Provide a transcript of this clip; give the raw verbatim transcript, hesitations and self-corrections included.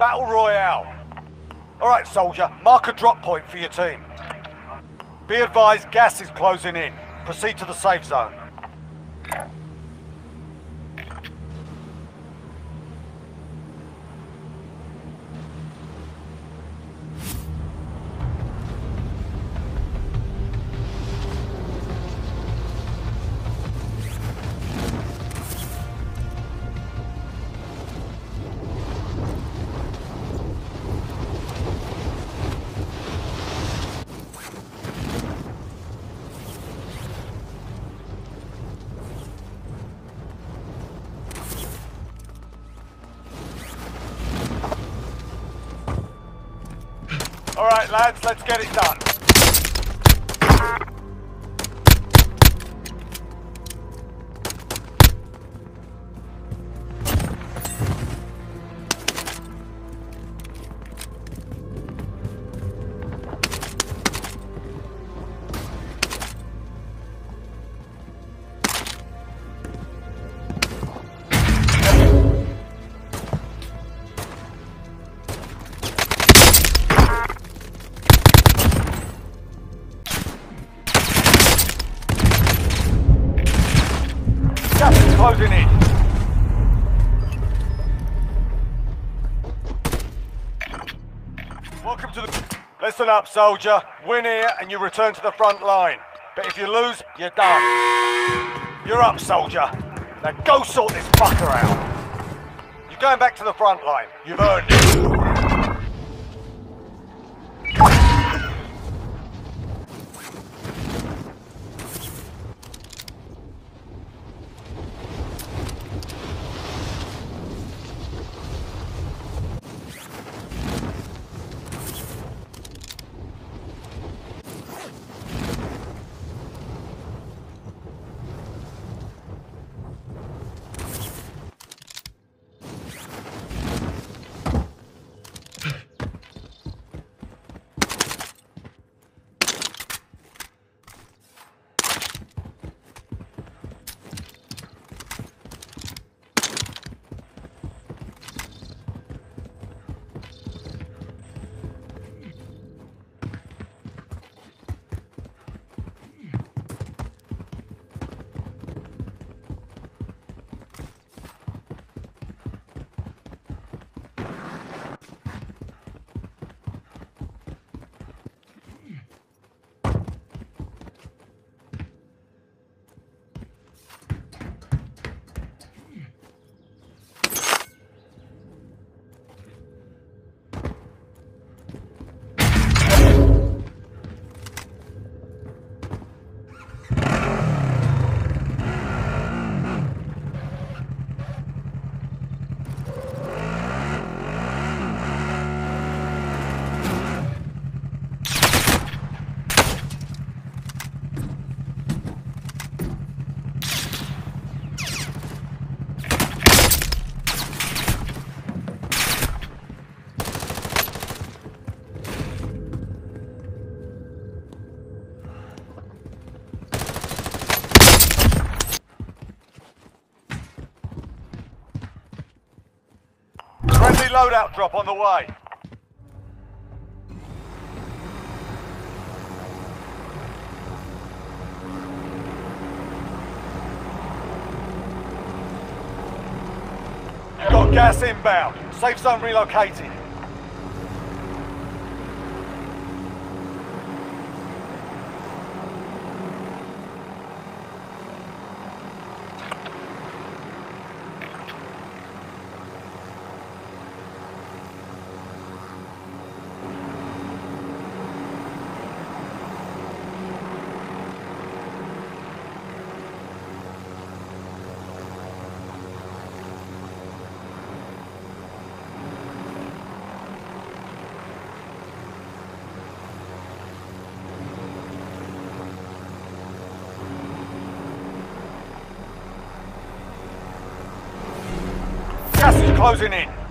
Battle Royale. Alright, soldier, mark a drop point for your team. Be advised, gas is closing in. Proceed to the safe zone. Alright lads, let's get it done. Closing in. Welcome to the... Listen up, soldier. Win here and you return to the front line. But if you lose, you're done. You're up, soldier. Now go sort this fucker out. You're going back to the front line. You've earned it. Friendly loadout drop on the way. You've got gas inbound. Safe zone relocated. Gas is closing in.